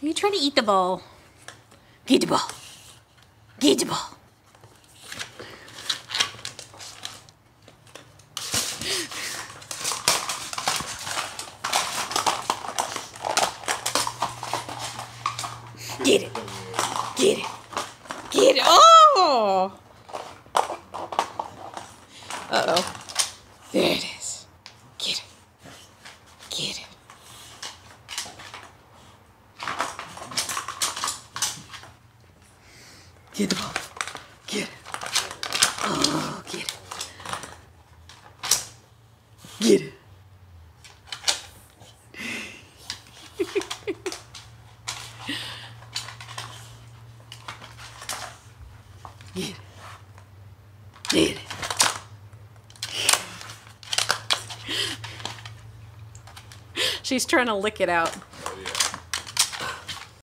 Are you trying to eat the ball? Get the ball. Get the ball. Get it. Get it. Get it. Oh! Uh-oh. There it is. Get it. Get it. Get the ball. Get it. Oh, get it. Get it. Get it. Get it. She's trying to lick it out. Oh, yeah.